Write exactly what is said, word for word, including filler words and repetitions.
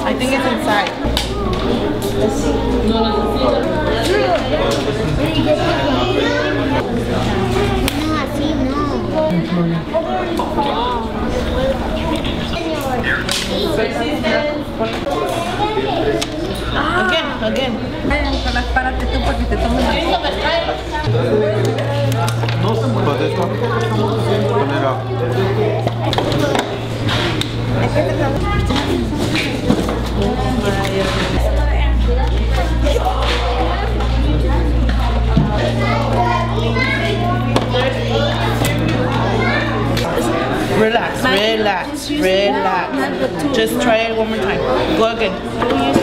I think it's inside. No, no, Again, again. Párate tú para que te tomes la No se puede esta manera. Relax, relax, relax. Just try it one more time. Go again.